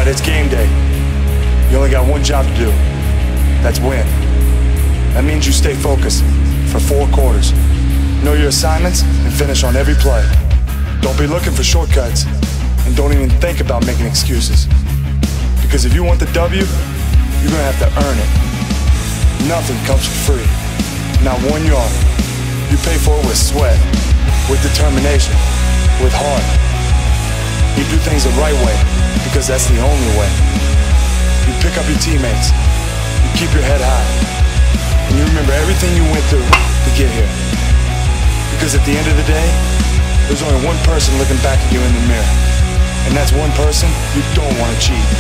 it's game day. You only got one job to do. That's win. That means you stay focused for 4 quarters. Know your assignments and finish on every play. Don't be looking for shortcuts, and don't even think about making excuses. Because if you want the W, you're gonna have to earn it. Nothing comes for free. Not 1 yard. You pay for it with sweat, with determination, with heart. You do things the right way, because that's the only way. You pick up your teammates. You keep your head high. And you remember everything you went through to get here. Because at the end of the day, there's only one person looking back at you in the mirror. And that's one person you don't want to cheat.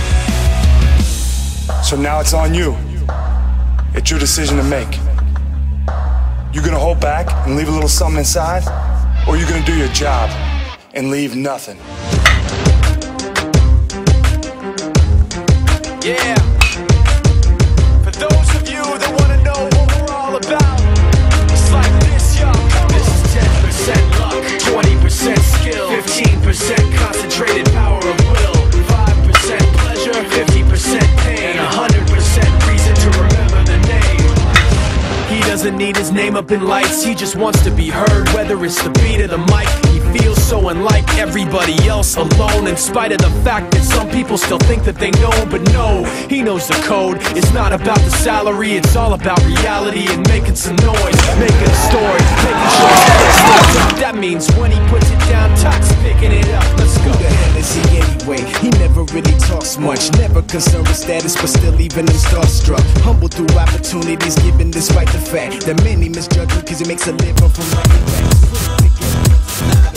So now it's on you. It's your decision to make. You gonna hold back and leave a little something inside? Or you gonna do your job and leave nothing? Yeah. For those of you that wanna know what we're all about, it's like this, y'all. This is 10% luck, 20% skill, 15% concentrated power of will, 5% pleasure, 50% pain, and 100% reason to remember the name. He doesn't need his name up in lights, he just wants to be heard, whether it's the beat or the mic. He feels so unlike everybody else, alone, in spite of the fact that some people still think that they know. But no, he knows the code. It's not about the salary, it's all about reality and making some noise, making a story, making sure it sticks up. That means when he puts it down, Tox picking it up. Let's go. Who the hell is he anyway? He never really talks much, never concerned with status, but still leaving him starstruck. Humble through opportunities given despite the fact that many misjudge him cause he makes a living from running back.